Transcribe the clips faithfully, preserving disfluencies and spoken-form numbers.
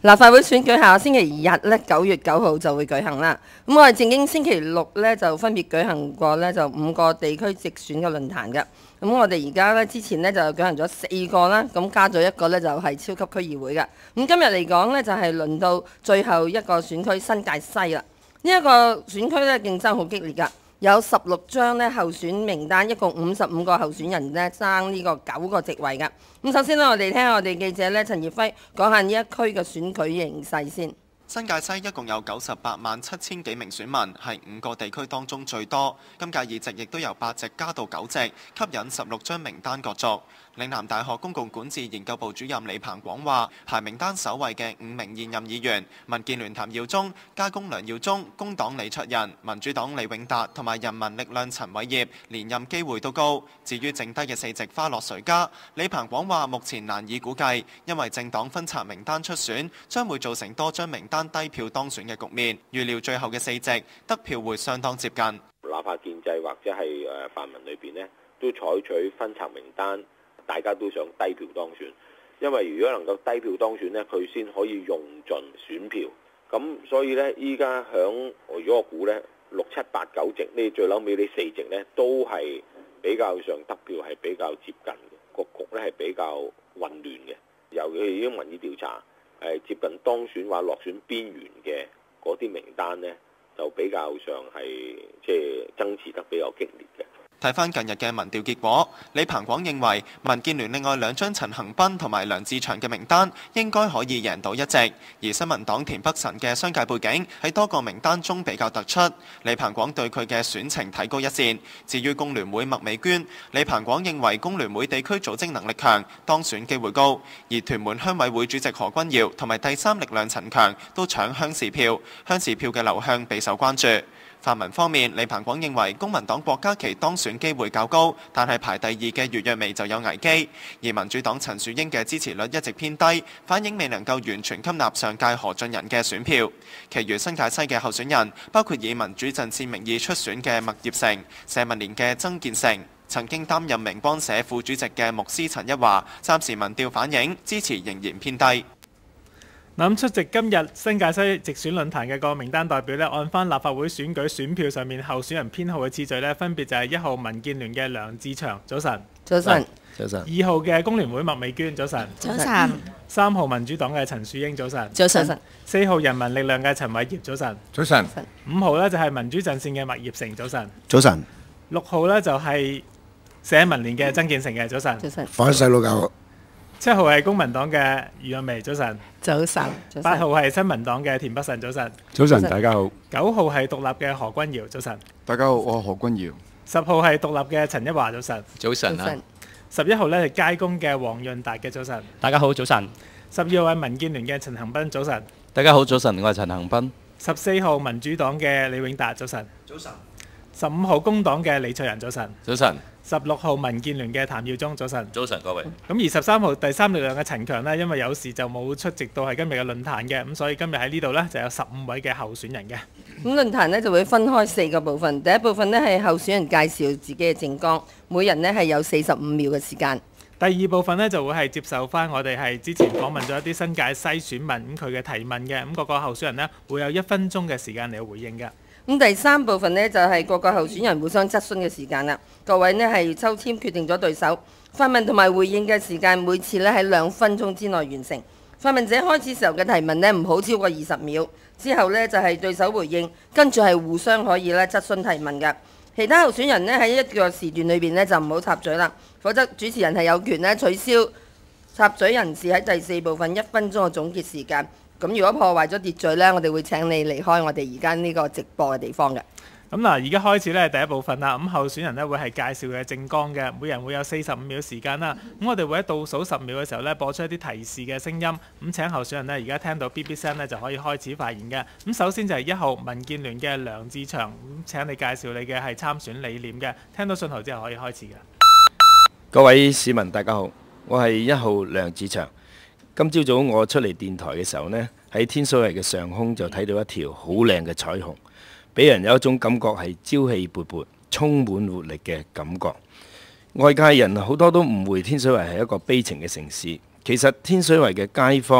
立法會選舉下星期日咧，九月九號就會舉行啦。咁我哋正經星期六咧就分別舉行過咧就五個地區直選嘅論壇嘅。咁我哋而家咧之前咧就舉行咗四個啦，咁加咗一個咧就係超級區議會嘅。咁今日嚟講咧就係輪到最後一個選區新界西啦。呢一個選區咧競爭好激烈㗎。有十六張咧候選名單，一共五十五個候選人咧爭呢個九個席位㗎。咁首先呢，我哋聽下我哋記者咧陳業輝講下呢一區嘅選舉形勢先。 新界西一共有九十八萬七千幾名選民，係五個地區當中最多。今屆議席亦都由八席加到九席，吸引十六張名單角逐。嶺南大學公共管治研究部主任李彭廣話，排名單首位嘅五名現任議員，民建聯譚耀宗、加工梁耀忠、工黨李卓人、民主黨李永達同埋人民力量陳偉業，連任機會都高。至於剩低嘅四席花落誰家，李彭廣話目前難以估計，因為政黨分拆名單出選，將會造成多張名單低票當選嘅局面。預料最後嘅四席得票會相當接近。 哪怕建制或者係誒泛民裏邊呢，都採取分拆名單。大家都想低票當選，因為如果能夠低票當選呢，佢先可以用盡選票。咁所以呢，依家響如果我估呢，六七八九席呢，最嬲尾呢四席呢，都係比較上得票係比較接近嘅，個局呢係比較混亂嘅。尤其已經民意調查係接近當選或落選邊緣嘅嗰啲名單呢，就比較上係即係爭持得比較激烈嘅。 睇翻近日嘅民調結果，李彭廣認為民建聯另外兩張陳恒鑌同埋梁志祥嘅名單應該可以贏到一席，而新民黨田北辰嘅商界背景喺多個名單中比較突出。李彭廣對佢嘅選情睇高一線。至於工聯會麥美娟，李彭廣認為工聯會地區組織能力強，當選機會高，而屯門鄉委會主席何君堯同埋第三力量陳強都搶鄉事票，鄉事票嘅流向備受關注。泛民方面，李彭廣認為公民黨郭家麒當選機會較高，但係排第二嘅余若薇就有危機。而民主黨陳樹英嘅支持率一直偏低，反映未能夠完全吸納上屆何俊仁嘅選票。其餘新界西嘅候選人，包括以民主陣線名義出選嘅麥業成、社民連嘅曾建成，曾經擔任明光社副主席嘅牧師陳一華，暫時民調反映支持仍然偏低。 咁出席今日新界西直選論壇嘅個名單代表呢，按翻立法會選舉選票上面候選人編號嘅次序呢，分別就係一號民建聯嘅梁志祥，早晨。 早晨。 早晨。二號嘅工聯會麥美娟，早晨。 早晨。 三號民主黨嘅陳樹英，早晨。 早晨。 四號人民力量嘅陳偉業，早晨。 早晨。 五號呢就係民主陣線嘅麥業成，早晨。 早晨。 六號呢就係社民連嘅曾建成嘅，早晨。 早晨。 放細佬教。 七號係公民黨嘅余若薇，早晨。 早晨。 八號係新民黨嘅田北辰，早晨。 早晨，大家好。 九號係獨立嘅何君堯，早晨。 大家好，我係何君堯。 十號係獨立嘅陳一華，早晨。 早晨啊。 十一號咧係街工嘅黃潤達嘅，早晨。 大家好，早晨。 十二號係民建聯嘅陳恒鑌，早晨。 大家好，早晨，我係陳恒鑌。 十四號民主黨嘅李永達，早晨。 早晨。 十五號工黨嘅李卓人，早晨。 早晨。 十六號民建聯嘅譚耀宗，早晨。 早晨，各位。 咁而十三號第三力量嘅陳強呢，因為有事就冇出席到係今日嘅論壇嘅，咁所以今日喺呢度呢，就有十五位嘅候選人嘅。 咁論壇呢就會分開四個部分，第一部分呢係候選人介紹自己嘅政綱，每人呢係有四十五秒嘅時間。 第二部分呢就會係接受翻我哋係之前訪問咗一啲新界西選民咁佢嘅提問嘅，咁各個候選人呢會有一分鐘嘅時間嚟回應嘅。 咁第三部分呢，就係各個候選人互相質詢嘅時間啦。各位呢係抽籤決定咗對手，發問同埋回應嘅時間每次呢喺兩分鐘之內完成。發問者開始時候嘅提問呢唔好超過二十秒，之後呢就係對手回應，跟住係互相可以咧質詢提問嘅。其他候選人呢喺一個時段裏邊呢就唔好插嘴啦，否則主持人係有權呢取消插嘴人士喺第四部分一分鐘嘅總結時間。咁如果破壞咗秩序呢，我哋會請你離開我哋而家呢個直播嘅地方嘅。 咁嗱，而家開始呢第一部分啦。咁候選人呢會係介紹佢嘅政綱嘅，每人會有四十五秒時間啦。咁我哋會喺倒數十秒嘅時候呢播出一啲提示嘅聲音。咁請候選人呢而家聽到 B B 聲呢就可以開始發言嘅。咁首先就係一號民建聯嘅梁志祥，咁請你介紹你嘅係參選理念嘅。聽到信號之後可以開始嘅。 各位市民大家好，我係一號梁志祥。今朝早我出嚟電台嘅時候呢，喺天水圍嘅上空就睇到一條好靚嘅彩虹，俾人有一種感覺係朝氣勃勃、充滿活力嘅感覺。外界人好多都誤會天水圍係一個悲情嘅城市，其實天水圍嘅街坊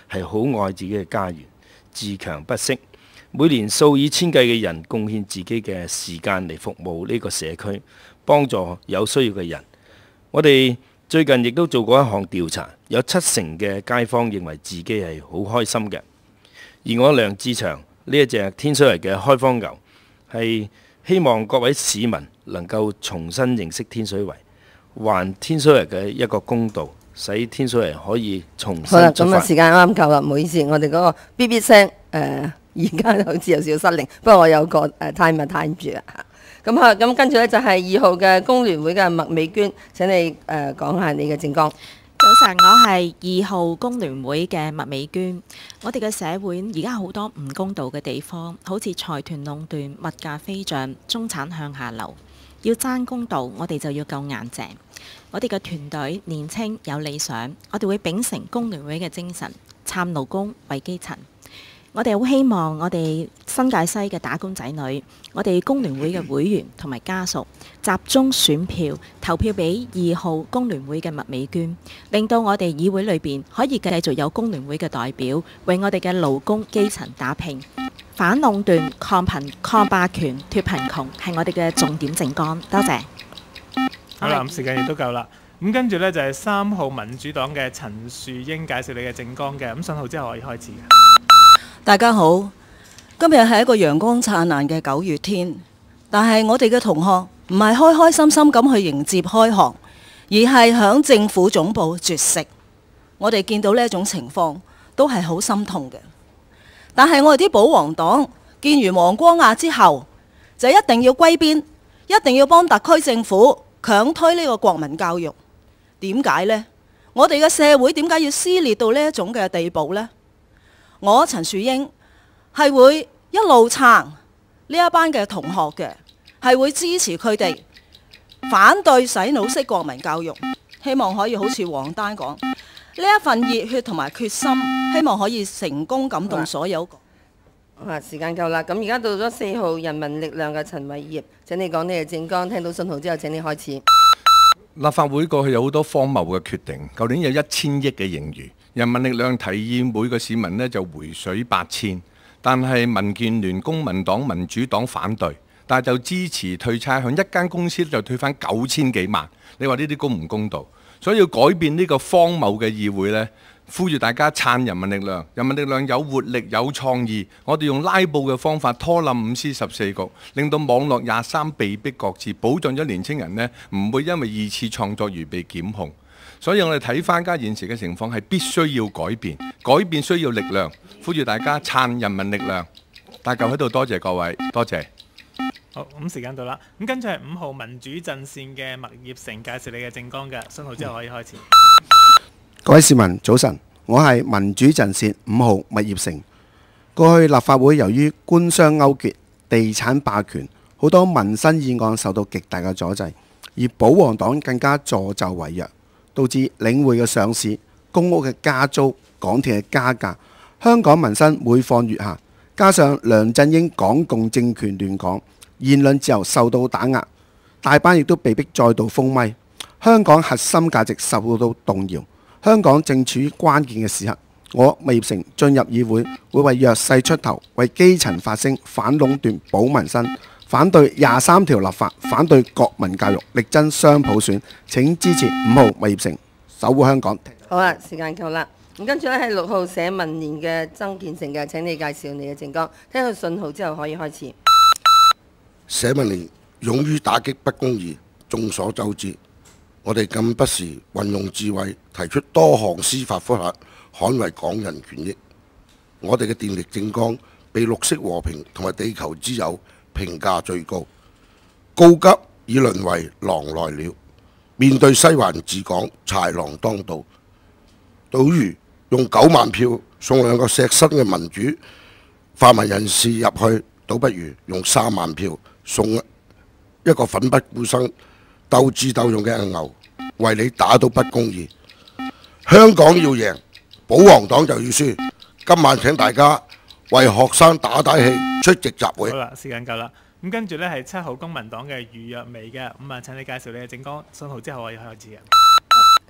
係好愛自己嘅家園，自強不息。每年數以千計嘅人貢獻自己嘅時間嚟服務呢個社區，幫助有需要嘅人。我哋最近亦都做過一項調查，有七成嘅街坊認為自己係好開心嘅。而我梁志祥呢一隻天水圍嘅開荒牛，係希望各位市民能夠重新認識天水圍，還天水圍嘅一個公道，使天水圍可以重新出發。 好啦，咁啊時間啱啱夠啦，唔好意思，我哋嗰個 B B 聲誒。而家好似有少少失靈，不過我有個誒 time 啊 time 住啦嚇。咁啊，咁跟住呢，就係二號嘅工聯會嘅麥美娟，請你誒、呃、講下你嘅政綱。 早晨，我係二號工聯會嘅麥美娟。我哋嘅社會而家好多唔公道嘅地方，好似財團壟斷、物價飛漲、中產向下流。要爭公道，我哋就要夠硬淨。我哋嘅團隊年青有理想，我哋會秉承工聯會嘅精神，撐勞工為基層。我哋好希望我哋新界西嘅打工仔女，我哋工聯會嘅會員同埋家屬集中選票投票俾二號工聯會嘅麥美娟，令到我哋議會裏邊可以繼續有工聯會嘅代表為我哋嘅勞工基層打拼。反壟斷、抗貧、抗霸權、脫貧窮係我哋嘅重點政綱。多謝。 好啦，咁時間亦都夠啦。咁跟住呢，就係三號民主黨嘅陳樹英介紹你嘅政綱嘅。咁信號之後可以開始。 大家好，今日係一個陽光燦爛嘅九月天，但係我哋嘅同學唔係開開心心咁去迎接開學，而係響政府總部絕食。我哋見到呢一種情況都係好心痛嘅。但係我哋啲保皇黨見完黃光亞之後，就一定要歸邊，一定要幫特區政府強推呢個國民教育。點解呢？我哋嘅社會點解要撕裂到呢一種嘅地步呢？我陳樹英係會一路撐呢一班嘅同學嘅，係會支持佢哋反對洗腦式國民教育，希望可以好似黃丹講呢一份熱血同埋決心，希望可以成功感動所有。 啊，時間夠啦，咁而家到咗四號人民力量嘅陳偉業，請你講你嘅政綱，聽到信號之後請你開始。 立法會過去有好多荒謬嘅決定，舊年有一千億嘅盈餘。人民力量提議每個市民呢就回水八千，但係民建聯、公民黨、民主黨反對，但係就支持退差餉，一間公司就退翻九千幾萬。你話呢啲公唔公道？所以要改變呢個荒謬嘅議會呢，呼籲大家撐人民力量。人民力量有活力、有創意，我哋用拉布嘅方法拖冧五司十四局，令到網絡廿三被逼擱置，保障咗年青人呢唔會因為二次創作而被檢控。所以我哋睇翻家現時嘅情況係必須要改變，改變需要力量，呼籲大家撐人民力量。大嚿喺度，多謝各位，多謝。 好，咁時間到啦。咁跟住係五號民主陣線嘅麥業成介紹你嘅政綱嘅，信號之後可以開始。 各位市民早晨，我係民主陣線五號麥業成。過去立法會由於官商勾結、地產霸權，好多民生議案受到極大嘅阻滯，而保皇黨更加助紂為虐，導致領匯嘅上市、公屋嘅加租、港鐵嘅加價，香港民生每況愈下。加上梁振英港共政權亂港，言論自由受到打壓，大班亦都被迫再度封咪，香港核心價值受到動搖。香港正處於關鍵嘅時刻，我麥業成進入議會，會為弱勢出頭，為基層發聲，反壟斷、保民生，反對廿三條立法，反對國民教育，力爭雙普選。請支持五號麥業成，守護香港。 好啦，時間夠啦。咁跟住咧係六號社民連嘅曾建成嘅，請你介紹你嘅政綱。聽到信號之後可以開始。 社民連勇於打擊不公義，眾所周知，我哋更不時運用智慧，提出多項司法覆核，捍衛港人權益。我哋嘅電力政綱被綠色和平同埋地球之友評價最高，告急已淪為狼來了。面對西環治港，豺狼當道，倒如用九萬票送兩個錫身嘅民主泛民人士入去，倒不如用三萬票送一個奮不顧身、鬥智鬥勇嘅牛，為你打倒不公義。香港要贏，保皇黨就要輸。今晚請大家為學生打打氣，出席集會。 好啦，時間夠啦。咁跟住呢係七號公民黨嘅余若薇嘅，咁啊請你介紹你嘅政綱，信號之後我要開始嘅。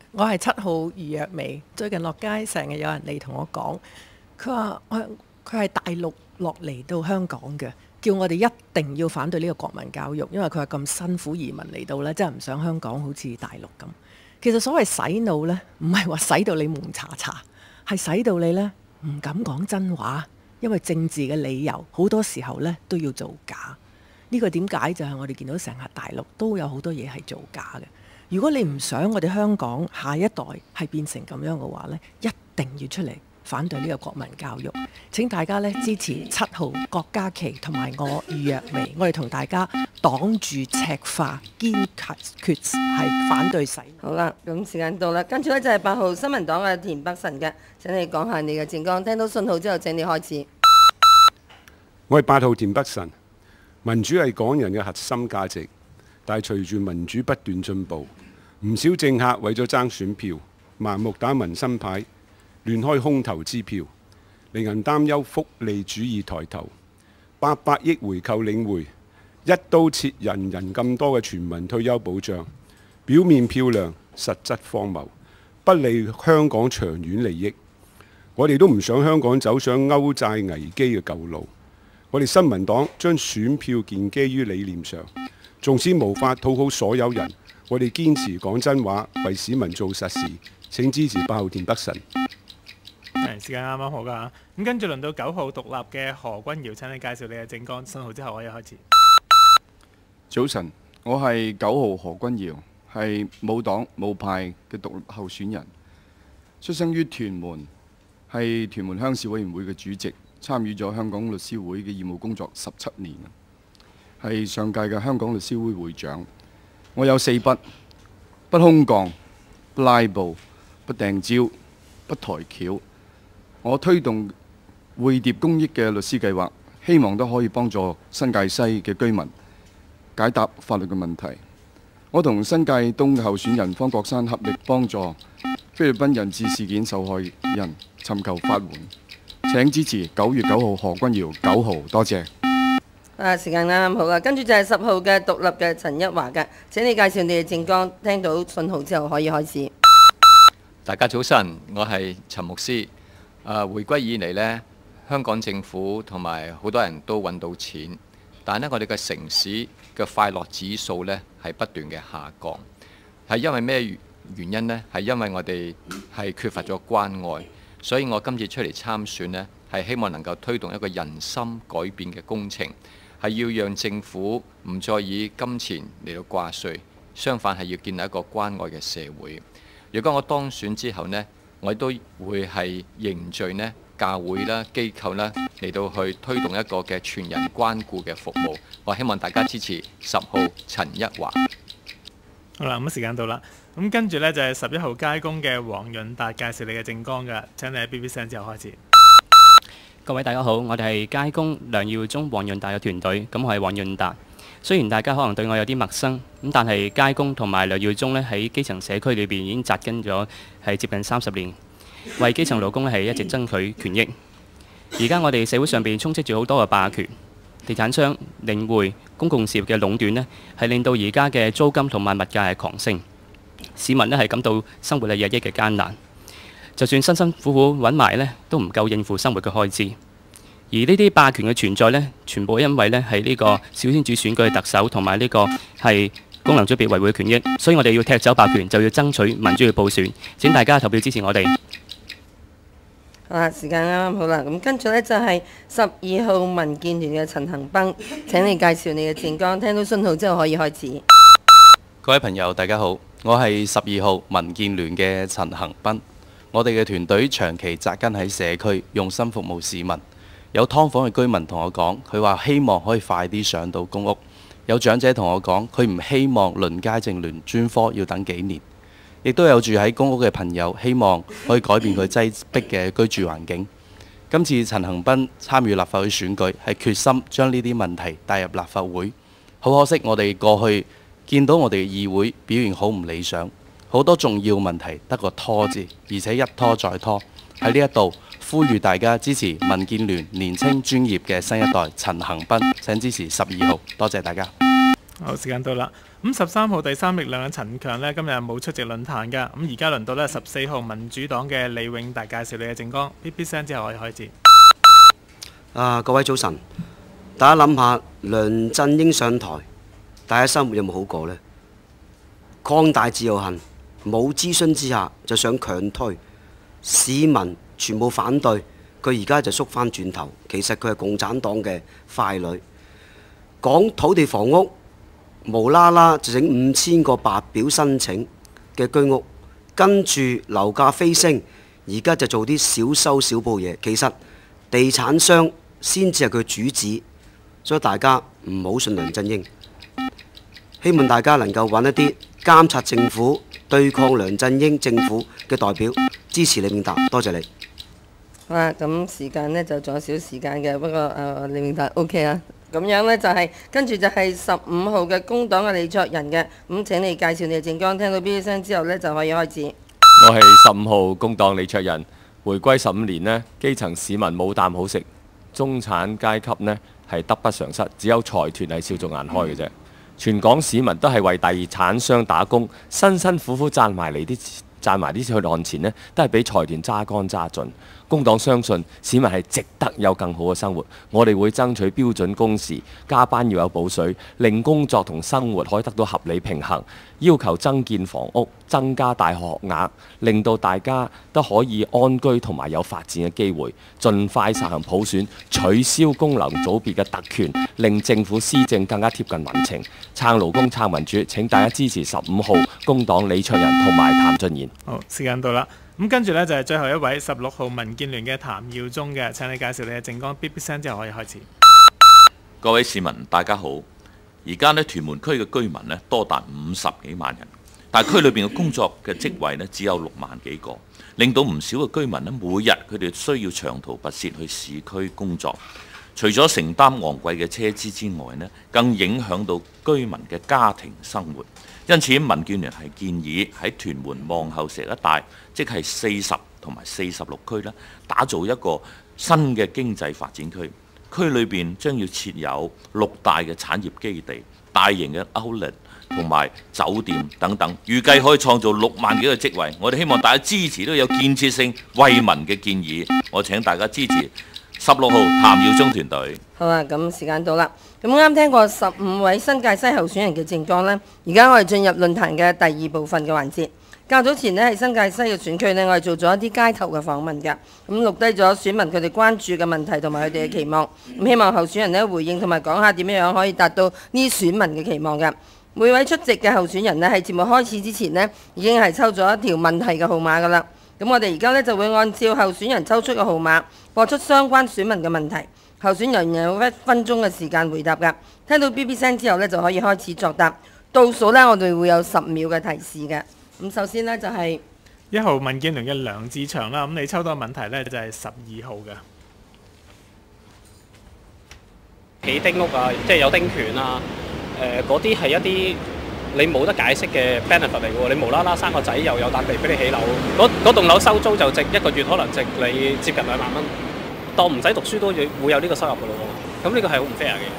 我係七號余若薇。最近落街成日有人嚟同我講，佢話我佢係大陸落嚟到香港嘅，叫我哋一定要反對呢個國民教育，因為佢係咁辛苦移民嚟到呢，真係唔想香港好似大陸咁。其實所謂洗腦呢，唔係話洗到你蒙查查，係洗到你呢唔敢講真話，因為政治嘅理由好多時候呢都要造假。呢個點解就係我哋見到成日大陸都有好多嘢係造假嘅。如果你唔想我哋香港下一代係變成咁樣嘅話呢，一定要出嚟反對呢個國民教育。請大家呢支持七號郭家麒同埋我余若薇，我哋同大家擋住赤化，堅決係反對洗腦。 好啦，咁時間到啦，跟住呢就係八號新民黨嘅田北辰嘅。請你講下你嘅政綱，聽到信號之後請你開始。 我係八號田北辰。民主係港人嘅核心價值，但係隨住民主不斷進步，唔少政客為咗爭選票，盲目打民生牌，亂開空頭支票，令人擔憂福利主義抬頭。八百億回購領匯，一刀切人人咁多嘅全民退休保障，表面漂亮，實質荒謬，不利香港長遠利益。我哋都唔想香港走上歐債危機嘅舊路。我哋新民黨將選票建基於理念上，縱使無法討好所有人，我哋堅持講真話，為市民做實事。請支持八號田北辰。 係時間啱啱好㗎，咁跟住輪到九號獨立嘅何君堯，請你介紹你嘅政綱，信號之後可以開始。 早晨，我係九號何君堯，係冇黨冇派嘅獨立候選人，出生於屯門，係屯門鄉事委員會嘅主席。參與咗香港律師會嘅義務工作十七年，係上屆嘅香港律師會會長。我有四不：不空降、不拉布、不掟蕉、不抬轎。我推動匯疊公益嘅律師計劃，希望都可以幫助新界西嘅居民解答法律嘅問題。我同新界東嘅候選人方國珊合力幫助菲律賓人質事件受害人尋求法援。請支持九月九號何君堯九號，多謝。 啊，時間啱啱好啦，跟住就係十號嘅獨立嘅陳一華嘅。請你介紹你嘅政綱，聽到信號之後可以開始。 大家早晨，我係陳牧師。啊，回歸以嚟呢，香港政府同埋好多人都揾到錢，但係呢，我哋嘅城市嘅快樂指數呢係不斷嘅下降，係因為咩原因呢？係因為我哋係缺乏咗關愛。所以我今次出嚟參選呢，係希望能夠推動一個人心改變嘅工程，係要讓政府唔再以金錢嚟到掛帥，相反係要建立一個關愛嘅社會。如果我當選之後呢，我都會係凝聚呢教會啦、機構啦嚟到去推動一個嘅全人關顧嘅服務。我希望大家支持十號陳一華。 好啦，咁時間到啦。咁跟住呢，就係十一號街工嘅黃潤達介紹你嘅政綱㗎，請你喺 B B 聲之後開始。 各位大家好，我哋係街工梁耀忠、黃潤達嘅團隊，咁我係黃潤達。雖然大家可能對我有啲陌生，咁但係街工同埋梁耀忠呢，喺基層社區裏邊已經扎根咗係接近三十年，為基層勞工呢係一直爭取權益。而家我哋社會上邊充斥住好多嘅霸權，地產商、領匯、公共事業嘅壟斷呢，係令到而家嘅租金同埋物價係狂升。市民呢係感到生活係日益嘅艱難，就算辛辛苦苦揾埋呢，都唔夠應付生活嘅開支。而呢啲霸權嘅存在呢，全部因為呢係呢個小圈子選舉嘅特首同埋呢個係功能組別維護嘅權益，所以我哋要踢走霸權，就要爭取民主嘅普選。請大家投票支持我哋。 好啦，時間啱啱好啦，咁跟住呢，就係十二號民建聯嘅陳恒鑌，請你介紹你嘅政綱，聽到信號之後可以開始。 各位朋友，大家好，我係十二號民建聯嘅陳恒鑌。我哋嘅團隊長期扎根喺社區，用心服務市民。有劏房嘅居民同我講，佢話希望可以快啲上到公屋。有長者同我講，佢唔希望輪街症聯專科要等幾年。亦都有住喺公屋嘅朋友，希望可以改變佢擠迫嘅居住環境。今次陳恒鑌參與立法會選舉，係決心將呢啲問題帶入立法會。好可惜，我哋過去見到我哋嘅議會表現好唔理想，好多重要問題得個拖字，而且一拖再拖。喺呢一度呼籲大家支持民建聯年青專業嘅新一代陳恒鑌，請支持十二號，多謝大家。 好，時間到啦。咁十三號第三力量嘅陳強呢，今日冇出席論壇㗎。咁而家輪到呢十四號民主黨嘅李永達介紹你嘅政綱。嗶嗶聲之後可以開始。 啊，各位早晨！大家諗下，梁振英上台，大家生活有冇好過呢？擴大自由行，冇諮詢之下就想強推，市民全部反對，佢而家就縮翻轉頭。其實佢係共產黨嘅傀儡。講土地房屋，無啦啦就整五千個白表申請嘅居屋，跟住樓價飛升，而家就做啲小修小補嘢。其實地產商先至係佢主子，所以大家唔好信梁振英。希望大家能夠揾一啲監察政府、對抗梁振英政府嘅代表，支持李永達。多謝你。 好啦，咁時間呢就仲有少少時間嘅，不過誒、呃、李永達 O K 啊。咁樣呢，就係、是、跟住就係十五號嘅工黨嘅李卓人嘅，咁請你介紹你嘅政綱。聽到嗶嗶聲之後呢，就可以開始。 我係十五號工黨李卓人。回歸十五年呢，基層市民冇啖好食，中產階級呢係得不償失，只有財團係笑逐顏開嘅啫。全港市民都係為地產商打工，辛辛苦苦賺埋嚟啲賺埋啲血汗錢呢，都係俾財團揸乾揸盡。工黨相信市民係值得有更好嘅生活，我哋會爭取標準工時，加班要有補水，令工作同生活可以得到合理平衡。要求增建房屋，增加大學額，令到大家都可以安居同埋有發展嘅機會。盡快實行普選，取消功能組別嘅特權，令政府施政更加貼近民情。撐勞工撐民主，請大家支持十五號工黨李卓人同埋譚俊賢。 好，時間到啦。咁跟住呢，就係最後一位十六號民建聯嘅譚耀宗嘅，請你介紹你嘅政綱。嗶嗶聲之後可以開始。 各位市民大家好，而家呢屯門區嘅居民呢多達五十幾萬人，但係區裏邊嘅工作嘅職位呢只有六萬幾個，令到唔少嘅居民呢每日佢哋需要長途跋涉去市區工作，除咗承擔昂貴嘅車資之外呢，更影響到居民嘅家庭生活。因此，民建聯係建議喺屯門望后石一帶，即係四十同埋四十六區啦，打造一個新嘅經濟發展區。區裏邊將要設有六大嘅產業基地、大型嘅 outlet 同埋酒店等等，預計可以創造六萬幾個職位。我哋希望大家支持都有建設性、惠民嘅建議。我請大家支持十六號譚耀宗團隊。 好啊，咁時間到啦。咁啱聽過十五位新界西候選人嘅政綱呢，而家我哋進入論壇嘅第二部分嘅環節。較早前呢，喺新界西嘅選區呢，我哋做咗一啲街頭嘅訪問㗎，咁錄低咗選民佢哋關注嘅問題同埋佢哋嘅期望，咁希望候選人呢回應同埋講下點樣樣可以達到呢啲選民嘅期望㗎。每位出席嘅候選人呢，喺節目開始之前呢，已經係抽咗一條問題嘅號碼㗎啦。咁我哋而家呢，就會按照候選人抽出嘅號碼播出相關選民嘅問題，候選人有一分鐘嘅時間回答㗎。聽到嗶嗶聲之後呢，就可以開始作答。倒數呢，我哋會有十秒嘅提示嘅。咁首先呢，就係、是、 一號民建聯嘅梁志祥啦。咁你抽到嘅問題呢，就係十二號嘅。 起丁屋啊，即係有丁權啊，誒嗰啲係一啲你冇得解釋嘅 benefit 嚟嘅喎。你無啦啦生個仔又有笪地俾你起樓，嗰嗰棟樓收租就值一個月可能值你接近兩萬蚊，當唔使讀書都會有呢個收入嘅咯喎。咁呢個係好唔 fair 嘅。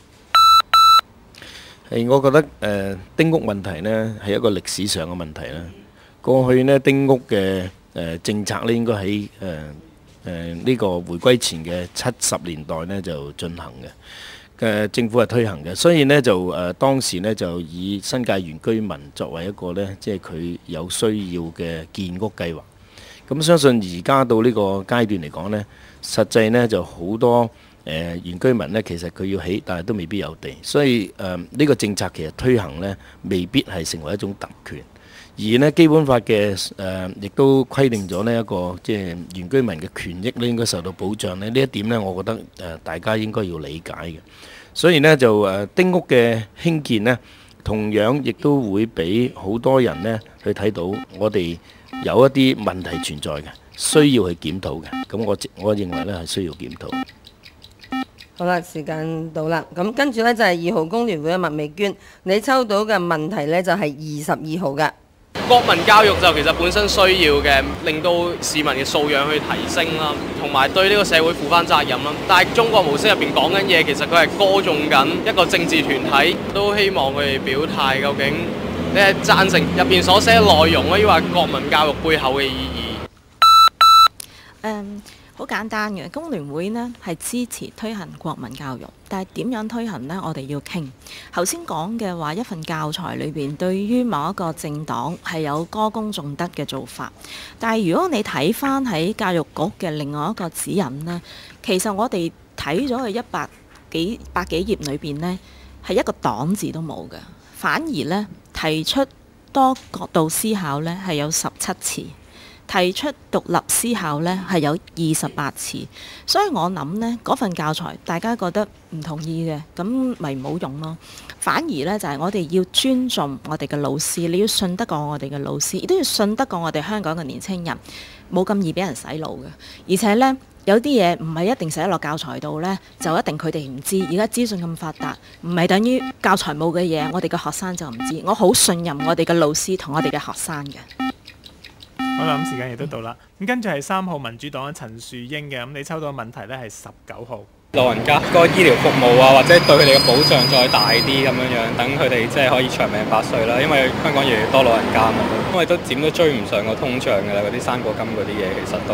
係，我覺得誒、呃、丁屋問題呢係一個歷史上嘅問題啦。過去呢，丁屋嘅誒、呃、政策呢應該喺誒誒呢個回歸前嘅七十年代呢就進行嘅。誒、呃、政府係推行嘅，所以呢，就誒、呃、當時呢就以新界原居民作為一個呢，即係佢有需要嘅建屋計劃。咁相信而家到呢個階段嚟講呢，實際呢就好多。誒、呃、原居民呢，其實佢要起，但係都未必有地，所以誒呢、呃這個政策其實推行呢，未必係成為一種特權。而呢基本法嘅誒亦都規定咗呢一個即係原居民嘅權益呢應該受到保障呢。呢一點呢，我覺得誒、呃、大家應該要理解嘅。所以呢，就誒、呃、丁屋嘅興建呢，同樣亦都會俾好多人呢去睇到我哋有一啲問題存在嘅，需要去檢討嘅。咁我我認為呢係需要檢討。 好啦，時間到啦，咁跟住呢，就係二號工聯會嘅麥美娟，你抽到嘅問題呢，就係二十二號嘅。 國民教育就其實本身需要嘅，令到市民嘅素養去提升啦，同埋對呢個社會負翻責任啦。但係中國模式入邊講緊嘢，其實佢係歌頌緊一個政治團體，都希望佢哋表態究竟你係贊成入邊所寫內容，抑或國民教育背後嘅意義？ 誒，好簡單嘅，工聯會呢係支持推行國民教育，但係點樣推行呢？我哋要傾。頭先講嘅話，一份教材裏邊對於某一個政黨係有歌功頌德嘅做法，但係如果你睇翻喺教育局嘅另外一個指引呢，其實我哋睇咗佢一百幾百幾頁裏邊呢，係一個黨字都冇嘅，反而呢提出多角度思考呢係有十七次。提出獨立思考呢係有二十八次，所以我諗呢嗰份教材大家覺得唔同意嘅，咁咪唔好用咯。反而呢，就係我哋要尊重我哋嘅老師，你要信得過我哋嘅老師，亦都要信得過我哋香港嘅年青人，冇咁易俾人洗腦嘅。而且呢，有啲嘢唔係一定寫落教材度呢，就一定佢哋唔知。而家資訊咁發達，唔係等於教材冇嘅嘢，我哋嘅學生就唔知。我好信任我哋嘅老師同我哋嘅學生嘅。 好啦，咁時間亦都到啦。咁跟住係三號民主黨嘅陳樹英嘅，咁你抽到嘅問題呢係十九號。 老人家個醫療服務啊，或者對佢哋嘅保障再大啲咁樣樣，等佢哋即係可以長命百歲啦。因為香港越嚟越多老人家嘛，因為都點都追唔上個通脹㗎啦，嗰啲生果金嗰啲嘢其實都。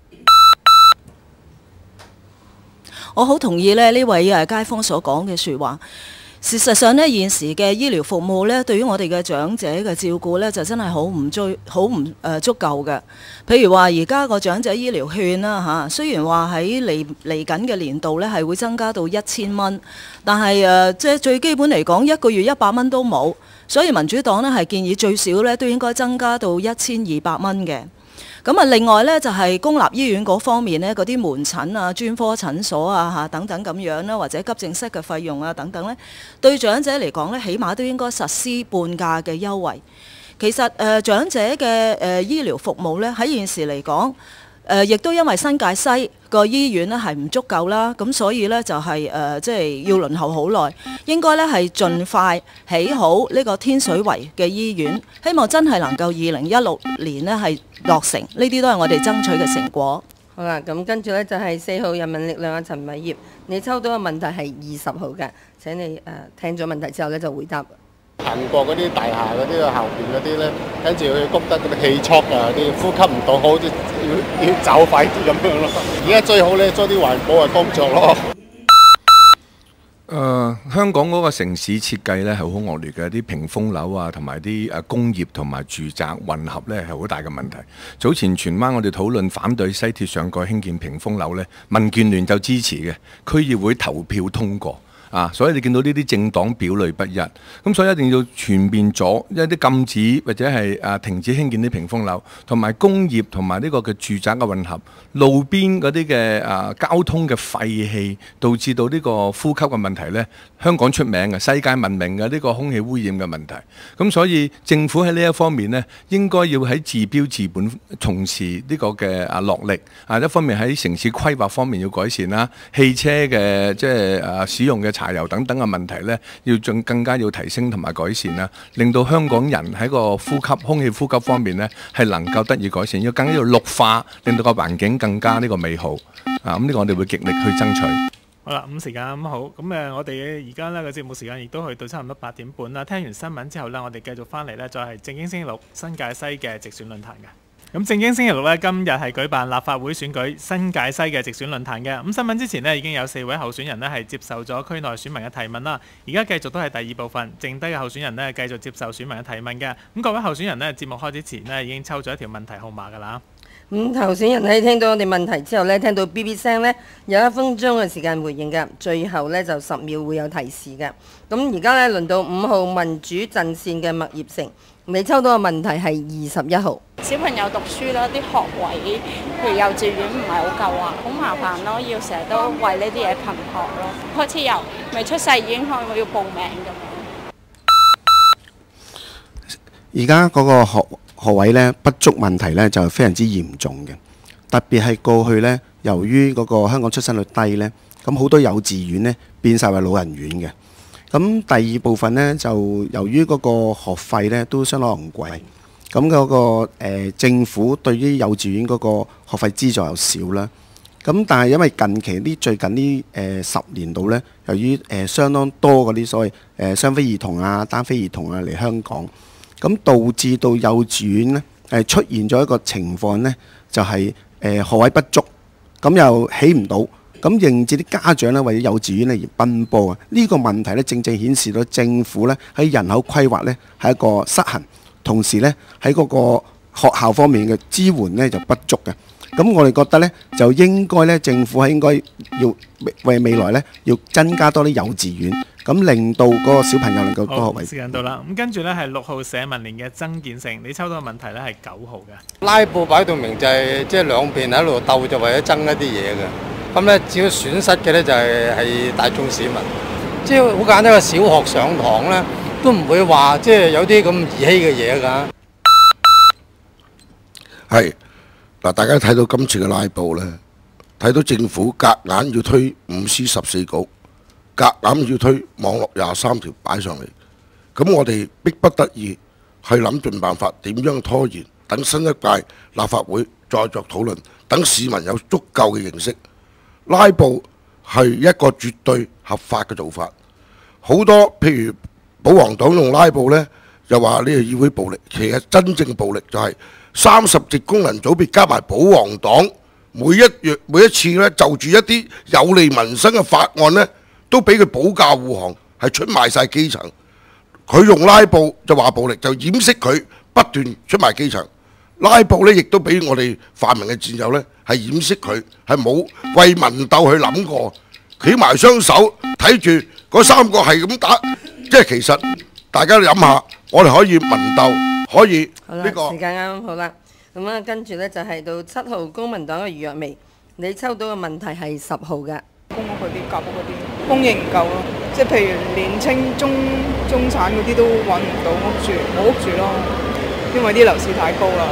我好同意咧呢位誒街坊所講嘅説話。事實上呢，現時嘅醫療服務呢，對於我哋嘅長者嘅照顧呢，就真係好唔追好唔誒足夠嘅。譬如話，而家個長者醫療券啦嚇，雖然話喺嚟嚟緊嘅年度呢係會增加到一千蚊，但係誒即係最基本嚟講，一個月一百蚊都冇，所以民主黨呢係建議最少呢都應該增加到一千二百蚊嘅。咁啊，另外呢，就係公立醫院嗰方面呢，嗰啲門診啊、專科診所啊嚇等等咁樣啦，或者急症室嘅費用啊等等呢，對長者嚟講呢，起碼都應該實施半價嘅優惠。其實誒、呃、長者嘅誒、呃、醫療服務呢，喺現時嚟講，誒亦都因為新界西個醫院呢係唔足夠啦，咁所以呢，就係誒即係要輪候好耐，應該呢係盡快起好呢個天水圍嘅醫院，希望真係能夠二零一六年呢係落成，呢啲都係我哋爭取嘅成果。 好啦，咁跟住呢就係四號人民力量嘅陳偉業，你抽到嘅問題係二十號嘅，請你誒、呃、聽咗問題之後呢就回答。 行過嗰啲大廈嗰啲後邊嗰啲咧，跟住佢谷得嗰啲氣促啊，啲呼吸唔到，好似要要走快啲咁樣咯。而家最好咧，做啲環保嘅工作咯。 誒、呃，香港嗰個城市設計呢係好惡劣嘅，啲屏風樓啊，同埋啲誒工業同埋住宅混合呢係好大嘅問題。早前荃灣我哋討論反對西鐵上蓋興建屏風樓呢，民建聯就支持嘅，區議會投票通過。啊，所以你見到呢啲政黨表裏不一，咁所以一定要全面阻一啲禁止或者係啊停止興建啲屏風樓，同埋工業同埋呢個嘅住宅嘅混合，路邊嗰啲嘅啊交通嘅廢氣，導致到呢個呼吸嘅問題呢，香港出名嘅世界聞名嘅呢個空氣污染嘅問題。咁所以政府喺呢一方面呢，應該要喺治標治本，從事呢個嘅啊落力啊，一方面喺城市規劃方面要改善啦，汽車嘅即係啊使用嘅柴油等等嘅問題呢，要進更加要提升同埋改善啦，令到香港人喺個呼吸空氣呼吸方面呢係能夠得以改善，要更加要綠化，令到個環境更加呢個美好啊！咁呢個我哋會極力去爭取。 好啦，咁時間咁好，咁誒我哋而家呢個節目時間亦都去到差唔多八點半啦。聽完新聞之後呢，我哋繼續翻嚟呢，再係正經星期六新界西嘅直選論壇嘅。咁正經星期六呢，今日係舉辦立法會選舉新界西嘅直選論壇嘅。咁新聞之前呢，已經有四位候選人呢係接受咗區內選民嘅提問啦。而家繼續都係第二部分，剩低嘅候選人呢繼續接受選民嘅提問嘅。咁各位候選人呢，節目開始前呢已經抽咗一條問題號碼㗎啦。 咁、嗯、候選人喺聽到我哋問題之後呢，聽到 B B 聲呢，有一分鐘嘅時間回應嘅，最後呢就十秒會有提示嘅。咁而家呢，輪到五號民主陣線嘅麥業成，你抽到嘅問題係二十一號。 小朋友讀書啦，啲學位譬如幼稚園唔係好夠啊，好麻煩咯，要成日都為呢啲嘢頻學咯。開始由未出世已經可能要報名咁樣。 而家嗰個學學位咧不足問題咧就非常之嚴重嘅，特別係過去咧，由於嗰個香港出生率低咧，咁好多幼稚園咧變晒為老人院嘅。咁第二部分呢，就由於嗰個學費咧都相當昂貴， 咁嗰、個、呃、政府對於幼稚園嗰個學費資助又少啦。咁但係因為近期呢最近呢誒、呃、十年度呢，由於誒、呃、相當多嗰啲所謂誒、呃、雙非兒童啊、單非兒童啊嚟香港，咁導致到幼稚園呢誒、呃、出現咗一個情況呢，就係、是、誒、呃、學位不足，咁又起唔到。咁迎接啲家長咧為咗幼稚園咧而奔波啊！呢、這個問題咧正正顯示到政府咧喺人口規劃咧係一個失衡，同時咧喺嗰個學校方面嘅支援咧就不足嘅。咁我哋覺得咧就應該咧政府係應該要為未來咧要增加多啲幼稚園，咁令到嗰個小朋友能夠多學位。 時間到啦，咁跟住咧係六號社民連嘅曾建成，你抽到嘅問題咧係九號嘅。 拉布擺到明就係即係兩邊喺度鬥，就為咗爭一啲嘢嘅。咁咧，只要損失嘅咧就係係大眾市民，即係好簡單嘅小學上堂咧，都唔會話即係有啲咁兒戲嘅嘢㗎。 係嗱，大家睇到今次嘅拉布咧，睇到政府夾硬要推五 C 十四稿，夾硬要推網絡廿三條擺上嚟，咁我哋迫不得已去諗盡辦法點樣拖延，等新一屆立法會再作討論，等市民有足夠嘅認識。拉布係一個絕對合法嘅做法，好多譬如保皇黨用拉布呢，就話呢個議會暴力，其實真正暴力就係三十席功能組別加埋保皇黨，每一月每一次呢，就住一啲有利民生嘅法案呢，都俾佢保駕護航，係出賣晒基層。佢用拉布就話暴力，就掩飾佢不斷出賣基層。拉布呢，亦都俾我哋泛民嘅戰友呢，係掩飾佢係冇為民鬥去諗過，企埋雙手睇住嗰三個係咁打，即係其實大家諗下，我哋可以民鬥，可以呢個時間啱好啦。咁啊，跟住呢，就係到七號公民黨嘅余若薇，你抽到嘅問題係十號嘅。 公屋嗰啲、夾屋嗰啲供應唔夠咯，即係譬如年青中中產嗰啲都揾唔到屋住，冇屋住咯，因為啲樓市太高啦。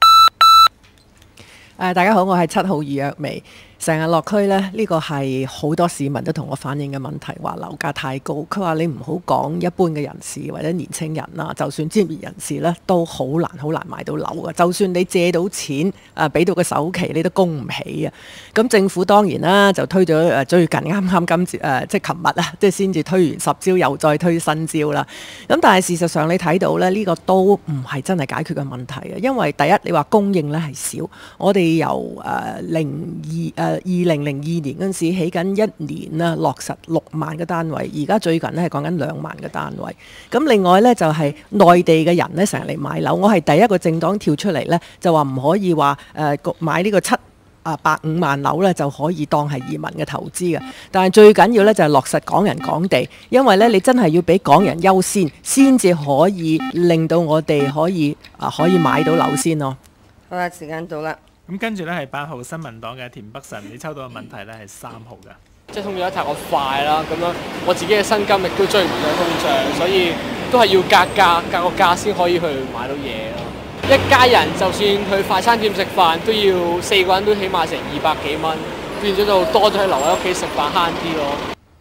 誒，大家好，我係七號余若薇。成日落區呢，呢個係好多市民都同我反映嘅問題，話樓價太高。佢話你唔好講一般嘅人士或者年青人啦，就算專業人士呢，都好難好難買到樓嘅。就算你借到錢，誒俾到個首期，你都供唔起啊。咁政府當然啦，就推咗誒最近啱啱今次誒即係琴日啊，即係先至推完十招，又再推新招啦。咁但係事實上你睇到呢，呢個都唔係真係解決嘅問題嘅，因為第一你話供應呢係少，我哋由誒零二誒。二零零二年嗰陣時起緊一年啦，落實六萬個單位，而家最近咧係講緊兩萬個單位。咁另外呢，就係內地嘅人呢，成日嚟買樓，我係第一個政黨跳出嚟呢，就話唔可以話誒買呢個七啊百五萬樓呢，就可以當係移民嘅投資嘅。但係最緊要呢，就係落實港人港地，因為呢，你真係要俾港人優先，先至可以令到我哋可以啊可以買到樓先咯。 好啦，時間到啦。 咁跟住咧係八號新民黨嘅田北辰，你抽到嘅問題咧係三號嘅。 即係通脹太過快啦，咁樣我自己嘅薪金亦都追唔上通脹，所以都係要格價，格個價先可以去買到嘢咯。一家人就算去快餐店食飯，都要四個人都起碼成二百幾蚊，變咗就多咗喺留喺屋企食飯慳啲咯。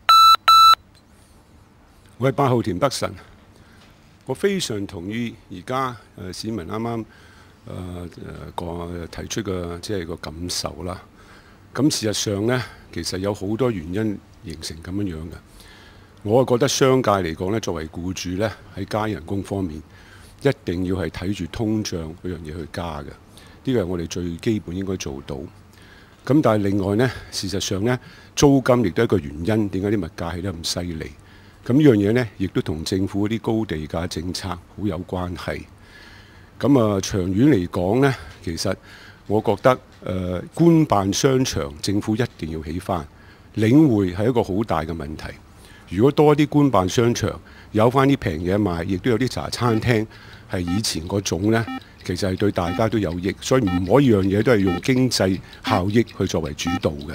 我係八號田北辰，我非常同意而家誒市民啱啱。誒誒個提出嘅即係個感受啦。咁事實上呢，其實有好多原因形成咁樣樣嘅。我覺得商界嚟講呢，作為僱主呢，喺加人工方面，一定要係睇住通脹嗰樣嘢去加嘅。呢個係我哋最基本應該做到。咁但係另外呢，事實上呢，租金亦都係一個原因，點解啲物價起得咁犀利？咁呢樣嘢呢，亦都同政府嗰啲高地價政策好有關係。咁啊，長遠嚟講呢，其實我覺得誒、呃、官辦商場政府一定要起返，領匯係一個好大嘅問題。如果多啲官辦商場，有返啲平嘢賣，亦都有啲茶餐廳係以前嗰種呢，其實係對大家都有益。所以唔可以樣嘢都係用經濟效益去作為主導嘅。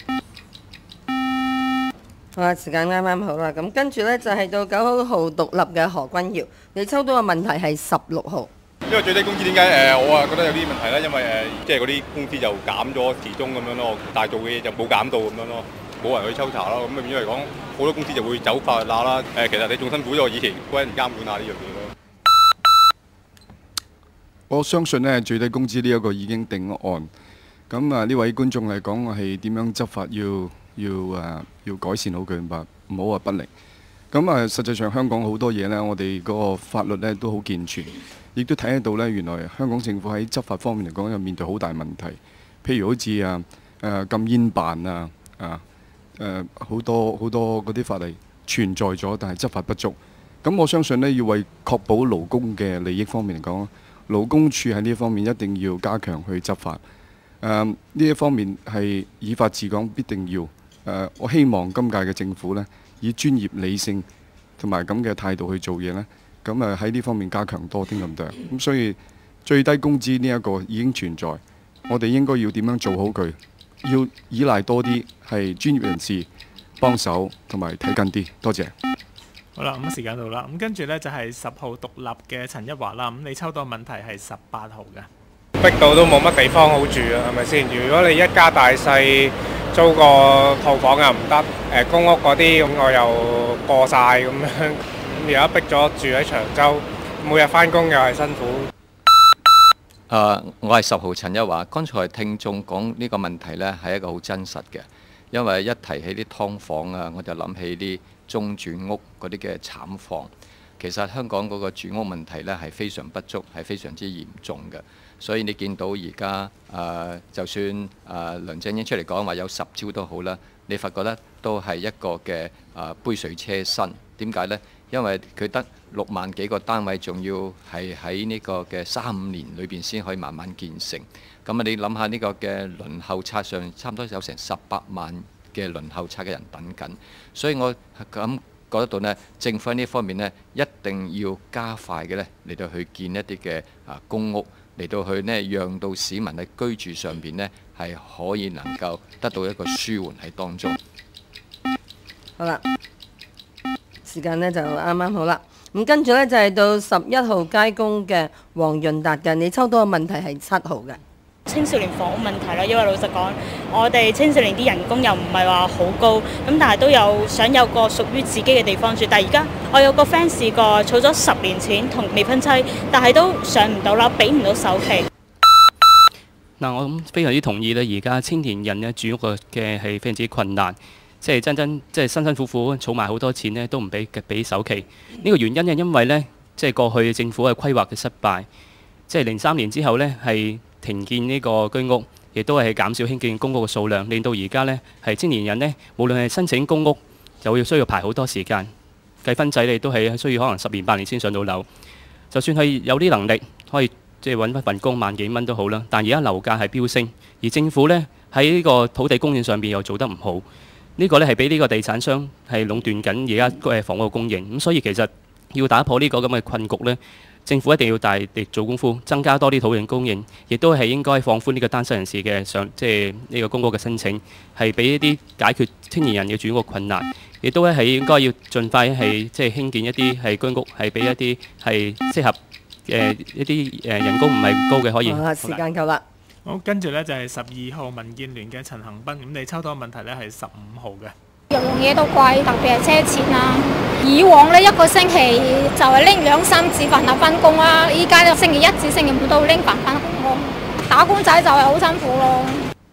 好啦，時間啱啱好啦，咁跟住呢，就係、是、到九號獨立嘅何君堯，你抽到嘅問題係十六號。 因為最低工資點解誒我啊覺得有啲問題啦，因為誒、呃、即係嗰啲工資就減咗時鐘咁樣咯，但係做嘅嘢就冇減到咁樣咯，冇人去抽查咯，咁變咗嚟講好多公司就會走法律罅啦。誒、呃、其實你仲辛苦咗以前嗰人監管下呢樣嘢咯。 我相信呢，最低工資呢一個已經定案。咁啊，呢位觀眾嚟講，我係點樣執法要要誒、啊、要改善好佢，唔好話不力。咁啊，實際上香港好多嘢呢，我哋嗰個法律呢都好健全，亦都睇得到呢，原來香港政府喺執法方面嚟講，又面對好大問題。譬如好似啊誒禁煙辦啊啊誒好多好多嗰啲法例存在咗，但係執法不足。咁我相信呢，要為確保勞工嘅利益方面嚟講，勞工處喺呢方面一定要加強去執法。誒呢一方面係以法治港，必定要誒、呃。我希望今屆嘅政府呢，以專業理性同埋咁嘅態度去做嘢呢，咁誒喺呢方面加強多啲咁多。咁所以最低工資呢一個已經存在，我哋應該要點樣做好佢？要依賴多啲係專業人士幫手同埋睇緊啲。多謝。 好啦，咁時間到啦，咁跟住呢，就係十號獨立嘅陳一華啦。咁你抽到問題係十八號嘅。 逼到都冇乜地方好住啊，係咪先？如果你一家大細租個套房又唔得，誒公屋嗰啲咁我又過晒咁樣，咁而家逼咗住喺長洲，每日返工又係辛苦。 誒、uh, 我係十號陳一華。剛才聽眾講呢個問題呢係一個好真實嘅，因為一提起啲劏房啊，我就諗起啲中轉屋嗰啲嘅慘況。其實香港嗰個住屋問題呢係非常不足，係非常之嚴重嘅。所以你見到而家誒，就算誒、呃、梁振英出嚟講話有十招都好啦，你發覺呢都係一個嘅誒、呃、杯水車薪。點解呢？因為佢得六萬幾個單位，仲要係喺呢個嘅三五年裏邊先可以慢慢建成。咁啊，你諗下呢個嘅輪候冊上，差唔多有成十八萬嘅輪候冊嘅人等緊。所以我咁覺得到呢，政府喺呢方面呢，一定要加快嘅呢嚟到去建一啲嘅啊公屋，嚟到去呢，讓到市民喺居住上邊呢係可以能夠得到一個舒緩喺當中。 好啦，時間呢就啱啱好啦。咁跟住呢，就係、是、到十一號街工嘅黃潤達嘅，你抽到嘅問題係七號嘅。 青少年房屋問題啦，因為老實講，我哋青少年啲人工又唔係話好高，咁但係都有想有個屬於自己嘅地方住。但係而家我有個 friend 試過儲咗十年錢同未婚妻，但係都上唔到樓，俾唔到首期。 嗱，我諗非常之同意咧。而家青年人咧住屋嘅係非常之困難，即係真真即係辛辛苦苦儲埋好多錢咧，都唔俾俾首期。呢個原因係因為咧，即係過去政府嘅規劃嘅失敗，即係零三年之後咧係停建呢個居屋，亦都係減少興建公屋嘅數量，令到而家呢係青年人呢，無論係申請公屋，就要需要排好多時間，計分仔你都係需要可能十年八年先上到樓。就算係有啲能力可以即係揾一份工萬幾蚊都好啦，但而家樓價係飆升，而政府呢喺呢個土地供應上邊又做得唔好，呢個呢係俾呢個地產商係壟斷緊而家誒房屋供應。咁所以其實要打破呢個咁嘅困局呢，政府一定要大力做功夫，增加多啲土地供應，亦都係應該放寬呢個單身人士嘅上，即係呢個公屋嘅申請，係俾一啲解決青年人嘅住屋困難，亦都咧係應該要盡快係即係興建一啲係居屋，係俾一啲係適合誒、呃、一啲誒人工唔係高嘅可以。 好啦，時間夠啦。 好，跟住呢就係十二號民建聯嘅陳恒鑌，咁你抽到嘅問題呢係十五號嘅。 樣樣嘢都貴，特別係車錢啊！以往呢一個星期就係拎兩三次飯盒返工啦，依家呢星期一至星期五都拎飯返工咯。打工仔就係好辛苦咯。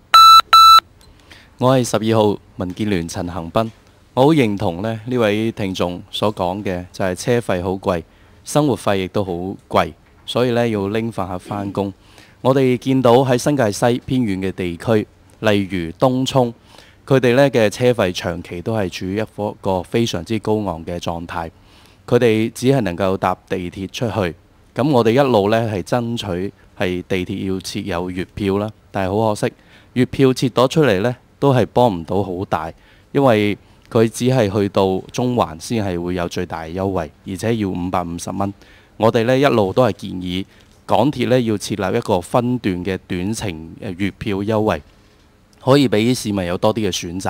我係十二號民建聯陳恒鑌，我好認同呢呢位聽眾所講嘅，就係車費好貴，生活費亦都好貴，所以呢要拎飯盒返工。我哋見到喺新界西偏遠嘅地區，例如東涌，佢哋呢嘅車費長期都係處於一個非常之高昂嘅狀態，佢哋只係能夠搭地鐵出去。咁我哋一路呢係爭取係地鐵要設有月票啦，但係好可惜，月票設咗出嚟呢都係幫唔到好大，因為佢只係去到中環先係會有最大嘅優惠，而且要五百五十蚊。我哋呢一路都係建議港鐵呢要設立一個分段嘅短程月票優惠，可以俾市民有多啲嘅選擇。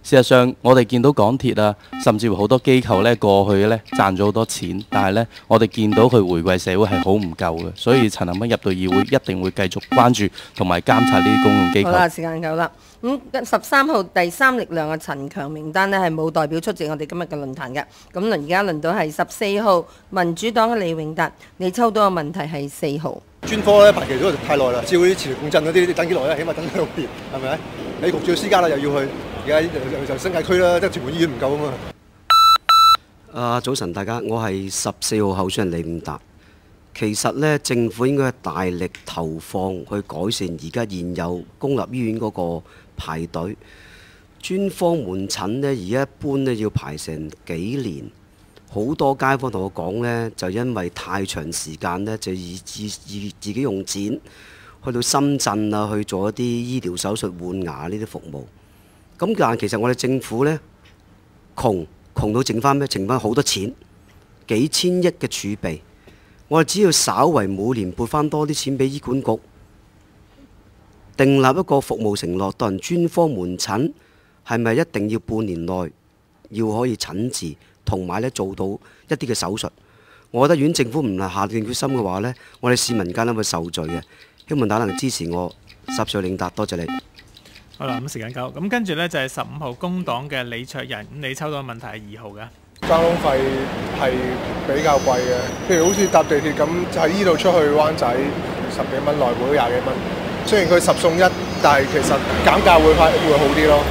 事實上，我哋見到港鐵啊，甚至乎好多機構呢過去呢賺咗好多錢，但係呢，我哋見到佢回饋社會係好唔夠嘅，所以陳恒鑌入到議會一定會繼續關注同埋監察呢啲公共機構。 好啦，時間夠啦。咁十三號第三力量嘅陳強名單呢係冇代表出席我哋今日嘅論壇嘅。咁而家輪到係十四號民主黨嘅李永達，你抽到嘅問題係四號。 專科咧排期咗太耐啦，照嗰啲磁力共振嗰啲等幾耐咧？起碼等兩年，係咪？你焗住私家啦，又要去，而家就就新界區啦，即係屯門醫院唔夠啊嘛。 啊，早晨大家，我係十四號候選人李永達。其實呢，政府應該係大力投放去改善而家現有公立醫院嗰個排隊專科門診呢，而家一般呢要排成幾年。好多街坊同我講呢，就因為太長時間呢，就以自自自己用錢去到深圳啊，去做一啲醫療手術換牙呢啲服務。咁但係其實我哋政府呢，窮窮到剩翻咩？剩翻好多錢，幾千億嘅儲備。我哋只要稍為每年撥翻多啲錢俾醫管局，訂立一個服務承諾，當人專科門診係咪一定要半年內要可以診治？同埋咧做到一啲嘅手術，我覺得如果政府唔係下定決心嘅話呢，我哋市民間都會受罪嘅。希望大家能支持我，十歲領達，多謝你。 好啦，咁時間夠，咁跟住呢就係十五號工黨嘅李卓人，咁你抽到嘅問題係二號嘅。 交通費係比較貴嘅，譬如好似搭地鐵咁，就喺呢度出去灣仔十幾蚊，來回都廿幾蚊。雖然佢十送一，但係其實減價會快會好啲咯。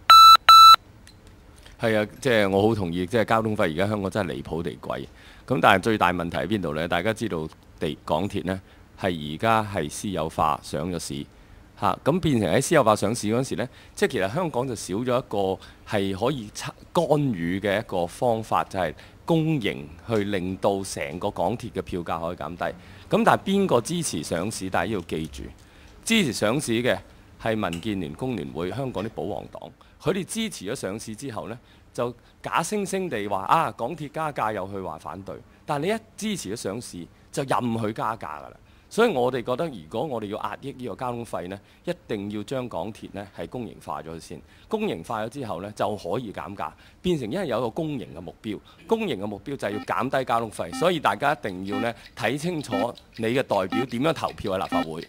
係啊，即係我好同意，即係交通費而家香港真係離譜地貴。咁但係最大問題喺邊度呢？大家知道地港鐵呢係而家係私有化上咗市嚇，咁變成喺私有化上市嗰陣時呢，即係其實香港就少咗一個係可以干預嘅一個方法，就係公營去令到成個港鐵嘅票價可以減低。咁但係邊個支持上市？大家要記住，支持上市嘅係民建聯、工聯會、香港啲保皇黨。佢哋支持咗上市之後呢，就假惺惺地話啊，港鐵加價又去話反對。但係你一支持咗上市，就任佢加價㗎啦。所以我哋覺得，如果我哋要壓抑呢個交通費呢，一定要將港鐵呢係公營化咗先。公營化咗之後呢，就可以減價，變成因為有一個公營嘅目標。公營嘅目標就係要減低交通費，所以大家一定要呢睇清楚你嘅代表點樣投票喺立法會。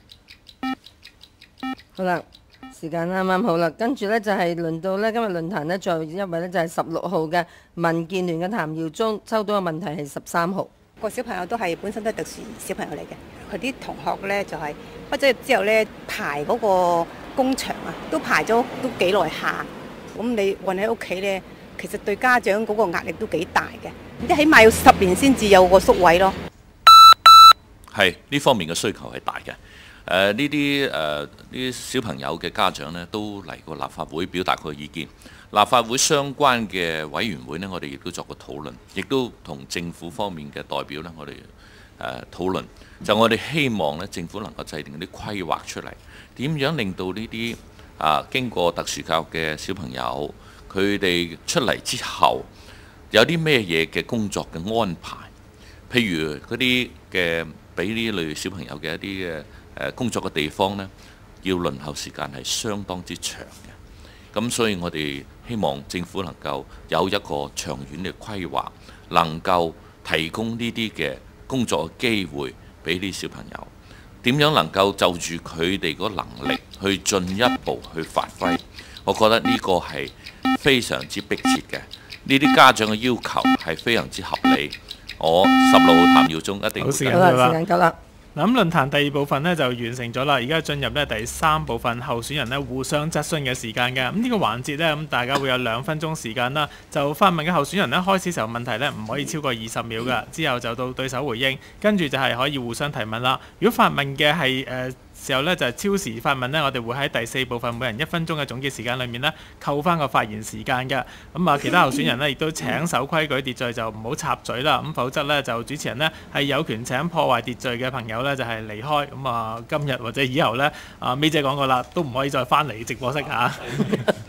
好啦。時間啱啱好啦，跟住呢就係輪到呢今日論壇呢，最後一位呢就係十六號嘅民建聯嘅譚耀宗，抽到嘅問題係十三號。 個小朋友都係本身都係特殊小朋友嚟嘅，佢啲同學呢就係畢咗業之後呢排嗰個工場啊，都排咗都幾耐下。咁你韞喺屋企呢，其實對家長嗰個壓力都幾大嘅，即係起碼要十年先至有個宿位咯。 係呢方面嘅需求係大嘅。誒呢啲誒呢啲小朋友嘅家長呢，都嚟過立法會表達過意見。立法會相關嘅委員會呢，我哋亦都作過討論，亦都同政府方面嘅代表呢，我哋誒討論。就我哋希望呢，政府能夠制定啲規劃出嚟，點樣令到呢啲啊經過特殊教育嘅小朋友，佢哋出嚟之後有啲咩嘢嘅工作嘅安排，譬如嗰啲嘅俾呢類小朋友嘅一啲嘅。誒工作嘅地方呢，要輪候時間係相當之長嘅，咁所以我哋希望政府能夠有一個長遠嘅規劃，能夠提供呢啲嘅工作嘅機會俾啲小朋友，點樣能夠就住佢哋個能力去進一步去發揮，我覺得呢個係非常之迫切嘅，呢啲家長嘅要求係非常之合理。我十六號譚耀宗一定會。好，時間夠啦。 嗱，咁論壇第二部分呢就完成咗啦，而家進入呢第三部分候選人呢互相質詢嘅時間嘅。咁呢個環節呢，咁大家會有兩分鐘時間啦。就發問嘅候選人呢，開始時候問題呢唔可以超過二十秒㗎，之後就到對手回應，跟住就係可以互相提問啦。如果發問嘅係誒時候呢，就係超時發問呢，我哋會喺第四部分每人一分鐘嘅總結時間裏面呢扣翻個發言時間嘅。咁啊，其他候選人呢亦都請守規矩秩序，就唔好插嘴啦。咁否則呢，就主持人呢係有權請破壞秩序嘅朋友呢就係離開。咁啊，今日或者以後呢，啊 May 姐講過啦，都唔可以再翻嚟直播室嚇。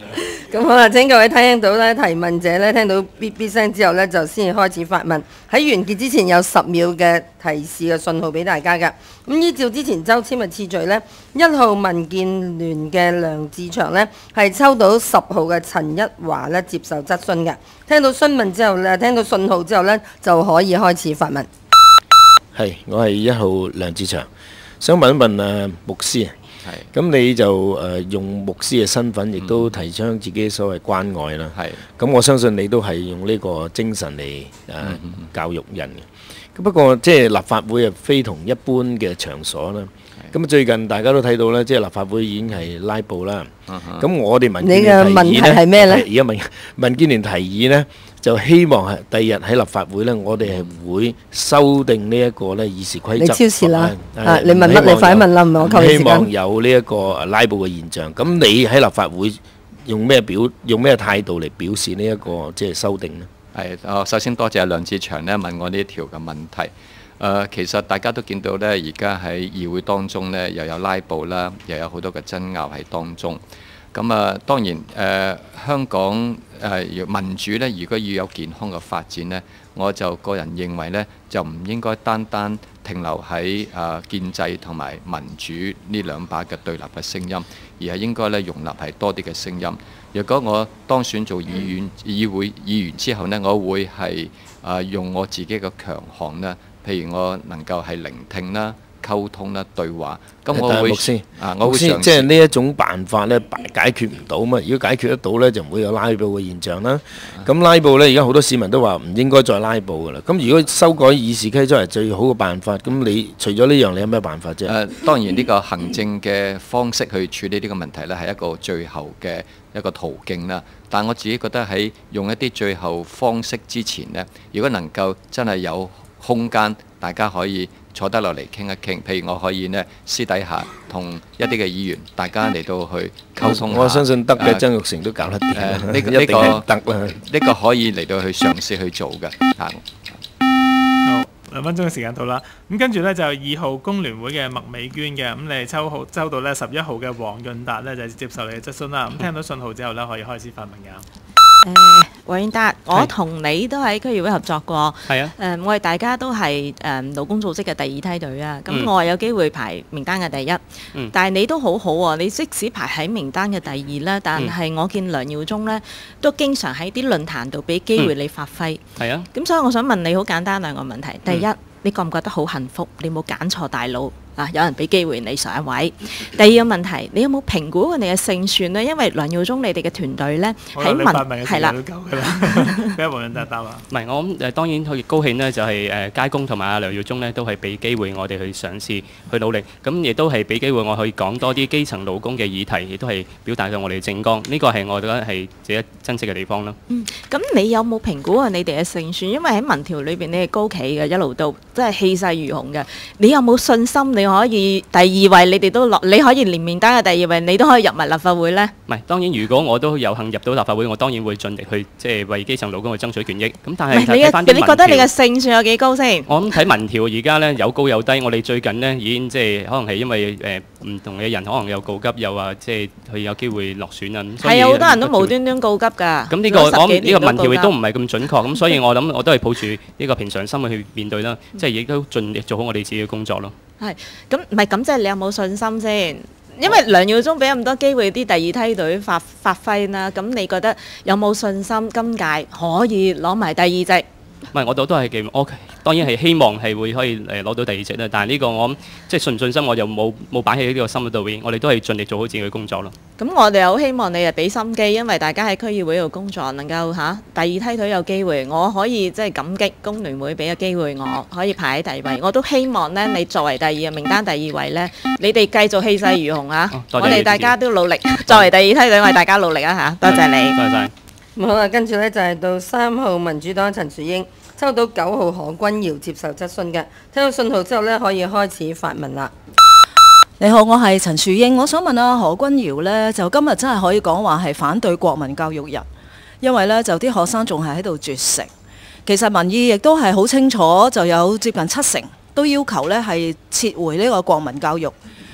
咁好啦，請各位聽到咧提問者咧聽到嗶嗶聲之後咧，就先至開始發問。喺完結之前有十秒嘅提示嘅信號俾大家嘅。咁依照之前周籤嘅次序咧，一號民建聯嘅梁志祥咧係抽到十號嘅陳一華咧接受質詢嘅。聽到詢問之後咧，聽到信號之後咧就可以開始發問。 係，我係一號梁志祥，想問一問誒牧師啊。係，咁你就誒、呃、用牧師嘅身份，亦都提倡自己所謂關愛啦。係，咁我相信你都係用呢個精神嚟誒、呃嗯、教育人嘅。咁不過即係立法會啊，非同一般嘅場所啦。咁最近大家都睇到咧，即係立法會已經係拉布啦。咁我哋民建聯提議咧，你嘅問題係咩咧？而家民民建聯提議咧，就希望係第日喺立法會咧，我哋係會修訂呢一個咧議事規則。 你超時啦！啊，你問乜？你快啲問啦，唔係我扣你時間。 希望有呢一個拉布嘅現象。咁你喺立法會用咩表用咩態度嚟表示呢一個即係修訂呢？ 係，我首先多謝梁志祥咧問我呢條嘅問題。誒、呃，其實大家都見到咧，而家喺議會當中咧，又有拉布啦，又有好多嘅爭拗喺當中。咁啊，當然誒、呃，香港誒、呃、民主咧，如果要有健康嘅發展咧，我就個人認為咧，就唔應該單單停留喺誒、呃、建制同埋民主呢兩把嘅對立嘅聲音，而係應該咧容納係多啲嘅聲音。若果我當選做議員、議會議員之後呢，我會係誒、呃、用我自己嘅強項咧。譬如我能夠係聆聽啦、溝通啦、對話，咁我會啊，我會嘗試即係呢一種辦法咧，解決唔到嘛。如果解決得到咧，就唔會有拉布嘅現象啦。咁拉布咧，而家好多市民都話唔應該再拉布噶啦。咁如果修改議事規則係最好嘅辦法，咁你除咗呢樣，你有咩辦法啫？ 誒，當然呢個行政嘅方式去處理呢個問題咧，係一個最後嘅一個途徑啦。但我自己覺得喺用一啲最後方式之前呢，如果能夠真係有空間，大家可以坐得落嚟傾一傾。譬如我可以呢私底下同一啲嘅議員，大家嚟到去溝通下。 我相信得嘅，曾鈺成都搞得掂。 誒，呢個呢個得啦，呢個可以嚟到去嘗試去做嘅。嚇。 好，兩分鐘嘅時間到啦。咁跟住呢，就二號工聯會嘅麥美娟嘅，咁你抽號抽到呢十一號嘅黃潤達呢，就接受你嘅質詢啦。咁聽到信號之後呢，可以開始發問㗎。 誒，黃潤達，我同你都喺區議會合作過。係啊。誒，我哋大家都係誒勞工組織嘅第二梯隊啊。咁我係有機會排名單嘅第一。嗯。但係你都好好喎，你即使排喺名單嘅第二啦，但係我見梁耀忠呢都經常喺啲論壇度俾機會你發揮。係啊。咁所以我想問你好簡單兩個問題。第一，你覺唔覺得好幸福？你冇揀錯大佬。啊！有人俾機會你上一位。第二個問題，你有冇評估過你嘅勝算呢？因為梁耀忠你哋嘅團隊呢，喺民係啦， 俾黃潤達答啊！ 唔係我諗誒，當然佢高興呢，就係誒街工同埋阿梁耀忠呢，都係俾機會我哋去嘗試去努力。咁亦都係俾機會我可以講多啲基層勞工嘅議題，亦都係表達咗我哋嘅政綱。呢個係我覺得係自己珍惜嘅地方咯。 嗯，咁你有冇評估過你哋嘅勝算？因為喺民調裏邊你係高企嘅，一路都即係氣勢如虹嘅。你有冇信心？你可以第二位，你哋都落，你可以連名單嘅第二位，你都可以入埋立法會呢？ 唔係，當然如果我都有幸入到立法會，我當然會盡力去即係為基層勞工去爭取權益。咁但係睇翻啲民調，你覺得你嘅勝算有幾高先？我諗睇民調而家呢，有高有低。我哋最近呢，已經即係可能係因為誒唔同嘅人可能有告急，又話即係佢有機會落選啊。 係啊，好多人都無端端告急㗎。 咁呢個我諗呢個民調亦都唔係咁準確。咁所以我諗我都係抱住呢個平常心去面對啦，即係亦都盡力做好我哋自己嘅工作咯。 係，咁唔係咁，即係你有冇信心先？因為梁耀忠俾咁多機會啲第二梯隊發發揮啦，咁你覺得有冇信心今屆可以攞埋第二席？ 唔係，我都都係嘅。我當然係希望係會可以誒攞到第二席啦。但係呢個我諗即係信唔信心，我就冇冇擺喺呢個心度邊。我哋都係盡力做好自己嘅工作咯。 咁我哋好希望你誒俾心機，因為大家喺區議會度工作，能夠嚇第二梯隊有機會，我可以即係感激工聯會俾個機會，我可以排喺第二位。我都希望呢，你作為第二名單第二位呢，你哋繼續氣勢如虹啊！我哋大家都努力，作為第二梯隊，我哋大家努力啊嚇！多謝你。 多謝。 好啦，跟住呢就係到三號民主黨陳樹英抽到九號何君堯接受質詢嘅，聽到信號之後呢，可以開始發問啦。 你好，我係陳樹英，我想問下何君堯呢，就今日真係可以講話係反對國民教育日，因為呢就啲學生仲係喺度絕食。其實民意亦都係好清楚，就有接近七成都要求呢係撤回呢個國民教育。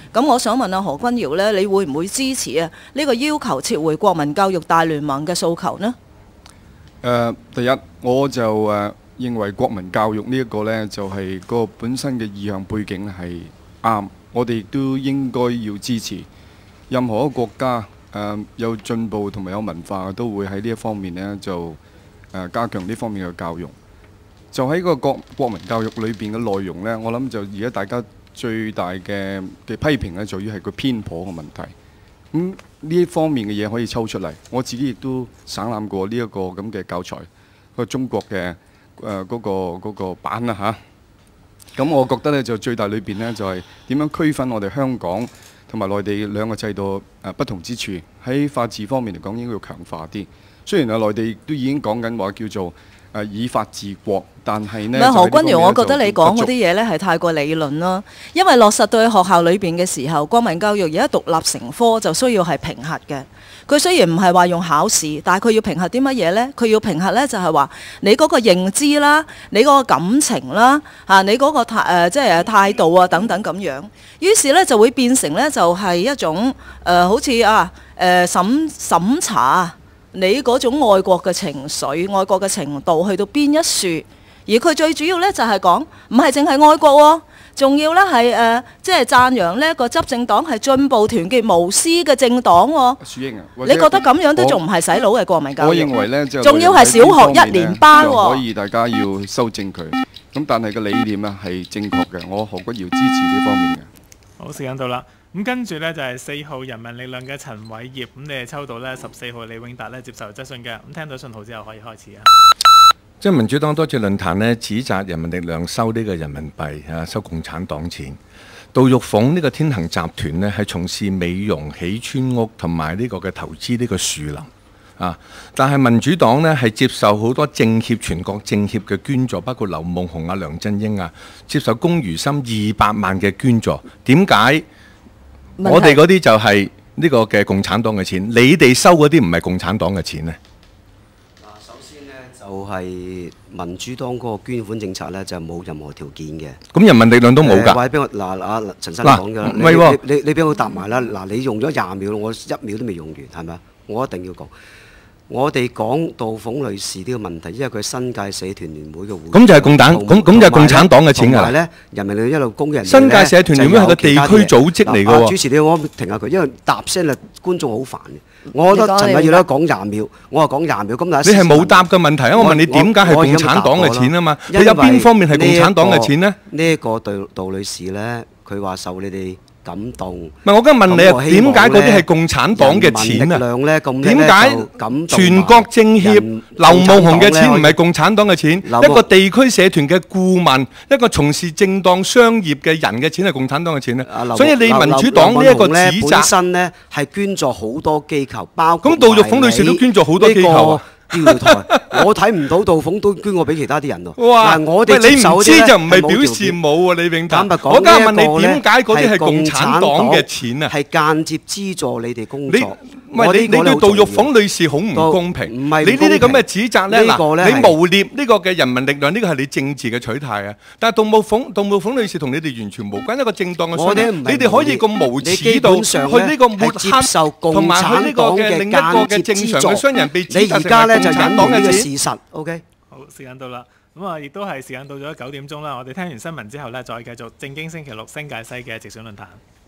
咁我想問阿何君堯呢，你會唔會支持啊呢個要求撤回國民教育大聯盟嘅訴求呢？ 誒、呃，第一我就誒、呃、認為國民教育呢一個呢，就係、是、個本身嘅意向背景係啱，我哋亦都應該要支持。任何一個國家誒、呃、有進步同埋有文化，都會喺呢一方面呢，就誒、呃、加強呢方面嘅教育。就喺個國國民教育裏邊嘅內容呢，我諗就而家大家最大嘅嘅批評呢，在於係個偏頗嘅問題。咁呢一方面嘅嘢可以抽出嚟，我自己亦都省覽過呢一個咁嘅教材，個中國嘅誒嗰個嗰個版啦嚇。咁我覺得呢，就最大裏邊呢，就係點樣區分我哋香港同埋內地兩個制度誒不同之處。喺法治方面嚟講，應該要強化啲。雖然啊，內地都已經講緊話叫做誒以法治國，但係呢， 何君堯，我覺得你講嗰啲啲嘢呢係太過理論啦。因為落實到去學校裏邊嘅時候，國民教育而家獨立成科就需要係評核嘅。佢雖然唔係話用考試，但係佢要評核啲乜嘢呢？佢要評核呢，就係話你嗰個認知啦，你嗰個感情啦，嚇你嗰個態誒即係態度啊等等咁樣。於是呢，就會變成呢，就係一種誒、呃、好似啊誒、呃、審審查你嗰種愛國嘅情緒、愛國嘅程度去到邊一樹，而佢最主要呢，就係講唔係淨係愛國喎，仲要呢係誒即係讚揚呢個執政黨係進步、團結、無私嘅政黨喎。 樹英啊， 你覺得咁樣都仲唔係洗腦嘅國民教育？ 我認為呢，就仲要係小學一年班喎。 可以大家要修正佢，咁但係個理念呢係正確嘅，我何君堯支持呢方面嘅。 好，時間到啦。咁跟住呢，就係四號人民力量嘅陳偉業，咁你係抽到呢十四號李永達呢接受質詢嘅，咁聽到信號之後可以開始啊。 即係民主黨多次論壇呢，指責人民力量收呢個人民幣啊，收共產黨錢。杜玉鳳呢個天恒集團呢，係從事美容、起村屋同埋呢個嘅投資呢個樹林啊。但係民主黨呢，係接受好多政協、全國政協嘅捐助，包括劉夢熊啊、梁振英啊，接受龔如心二百萬嘅捐助。點解？我哋嗰啲就係呢個嘅共產黨嘅錢，你哋收嗰啲唔係共產黨嘅錢呢？ 嗱，首先呢，就係民主黨嗰個捐款政策呢，就冇任何條件嘅。 咁人民力量都冇㗎。 或者俾我嗱阿陳生講㗎啦，你你你你俾我答埋啦。嗱，你用咗廿秒，我一秒都未用完，係咪啊？我一定要講。我哋講杜鳳女士呢個問題，因為佢係新界社團聯會嘅會長， 咁就係共產，咁咁就係共產黨嘅錢㗎啦。 同埋咧，人民力量一路供嘅人新界社團聯會係個地區組織嚟㗎喎。 主持你我停下佢，因為答聲啦，觀眾好煩嘅。我覺得陳偉業咧講廿秒，我話講廿秒，咁但係你係冇答嘅問題啊！我問你點解係共產黨嘅錢啊嘛？你有邊方面係共產黨嘅錢呢？ 呢一個杜杜女士咧，佢話受你哋感動。唔係，我而家問你啊，點解嗰啲係共產黨嘅錢啊？點解全國政協劉夢熊嘅錢唔係共產黨嘅錢？一個地區社團嘅顧問，一個從事正當商業嘅人嘅錢係共產黨嘅錢咧？所以你民主黨呢一個指責本身咧係捐助好多機構，包括咁杜玉鳳女士都捐助好多機構啊。 釣魚台，我睇唔到杜鳳都捐過俾其他啲人喎。 哇！ 我哋你唔知就唔係表示冇喎，李永達。我家問你點解嗰啲係共產黨嘅錢啊？ 係間接資助你哋工作。 唔係你你對杜玉鳳女士好唔公平。 唔係你呢啲咁嘅指責咧，嗱，你誣蔑呢個嘅人民力量，呢個係你政治嘅取態啊。但係杜玉鳳杜玉鳳女士同你哋完全無關，一個正當嘅商人，你哋可以咁無恥到去呢個抹黑，同埋去呢個嘅另一個嘅正常嘅商人被指責成為共產黨嘅事實。OK， 好，時間到啦。咁啊，亦都係時間到咗九點鐘啦。我哋聽完新聞之後呢，再繼續正經星期六新界西嘅直選論壇。